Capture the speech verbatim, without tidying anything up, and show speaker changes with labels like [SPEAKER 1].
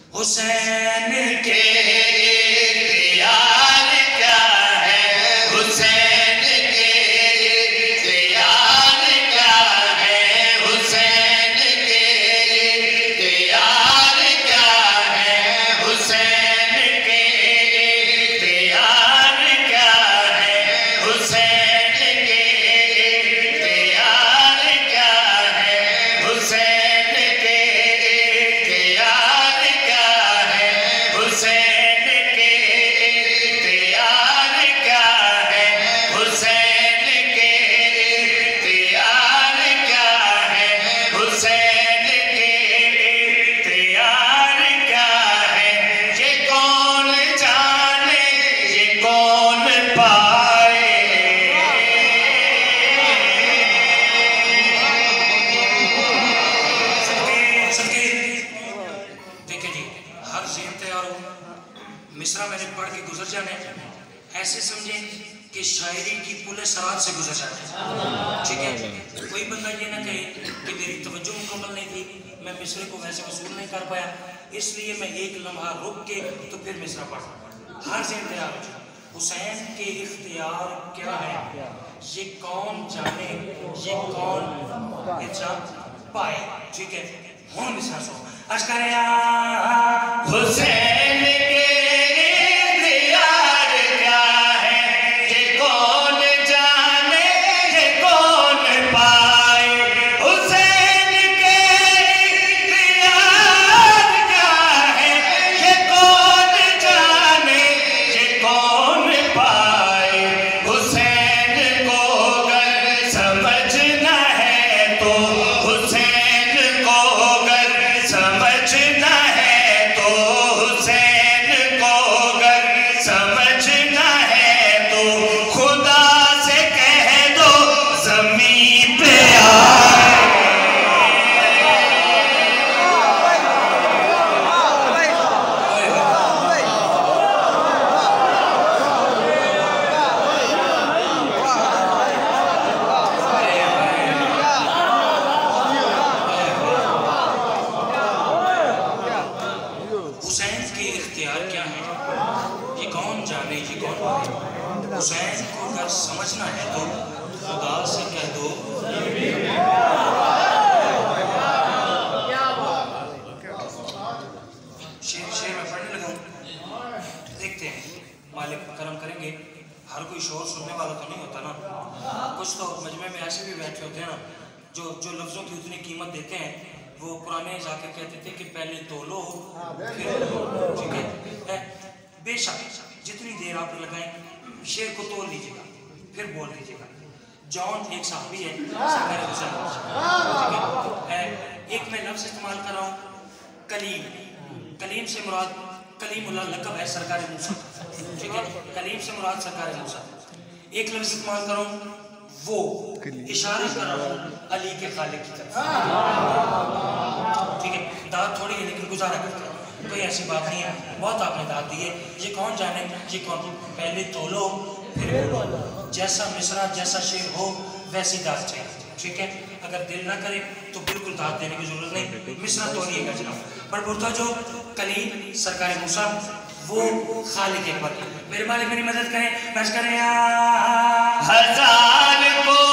[SPEAKER 1] हुसैन के इख्तियार क्या है, हुसैन के इख्तियार क्या है, हुसैन के इख्तियार क्या है, हुसैन के इख्तियार क्या है, हुसैन के इख्तियार क्या है, हुसैन के इख्तियार क्या है, हुसैन के इख्तियार क्या है, हुसैन के इख्तियार क्या है, हुसैन के इख्तियार क्या है, ये कौन जाने ये कौन पाए। देखिए जी, हर ज़हन तैयार हो, मिसरा मैंने पढ़ के गुजर जाने, ऐसे समझें कि शायरी की पुल सरात से गुजर जाए। ठीक है, कोई बंदा ये ना कहे कि मेरी तवज्जो मुकम्मल नहीं थी, मैं मिसरे को वैसे वसूल नहीं कर पाया, इसलिए मैं एक लम्हा रुक के तो फिर मिसरा पढ़। हर ज़हन तैयार हो, हुसैन के इख्तियार क्या है, ये कौन जाने ये कौन इच्छा पाए। ठीक है, हूँ मिसरा सो अशकरिया हुसैन के इख्तियार क्या है, ये कौन जाने ये कौन पाए, हुसैन के इख्तियार क्या है, ये कौन जाने ये कौन पाए, हुसैन को अगर समझना है तो, हुसैन को अगर समझना है तो, हुसैन को अगर समझना है तो, खुदा से कह दो ज़मीन पे आए। हुसैन के इख्तियार क्या है, ये कौन जाने ये कौन पाए, हुसैन को अगर समझना है तो खुदा से कह दो। शेर शेर में पढ़ने लगा हूं, देखते हैं मालिक करम करेंगे। हर कोई शोर सुनने वाला तो नहीं होता ना, कुछ तो मजमे में ऐसे भी बैठे होते हैं ना जो जो लफ्ज़ों की उतनी कीमत देते हैं। वो पुराने जाके कहते थे कि पहले तोलो फिर, ठीक है, है बेशक जितनी देर आप लगाएं शेर को तोल लीजिएगा फिर बोल लीजिएगा। जॉन एक साहबी है, सरकार हुसैन, ठीक है, एक मैं लफ्ज़ इस्तेमाल कर रहा हूँ कलीम। कलीम से मुराद कलीमुल्लाह लक़ब है सरकार मूसा, ठीक है, कलीम से मुराद सरकार मूसा। एक लफ्ज़ इस्तेमाल कर रहा हूँ वो, इशारा कर रहा हूँ अली के खालिक की तरफ, ठीक है। दाद थोड़ी है लेकिन गुजारा करते हैं, कोई ऐसी बात नहीं है, बहुत आपने दाद दी है। ये कौन जाने ये कौन, पहले तोलो फिर बोलो, जैसा मिसरा जैसा शेर हो वैसी दाद चाहिए, ठीक है। अगर दिल ना करे तो बिल्कुल दाद देने की जरूरत नहीं, मिसरा तोलिएगा जनाब। पर बुरता जो कलीम सरकार मूसा वो खालिक एक बार, मेरे मालिक मेरी मदद करें, बस करें हजार को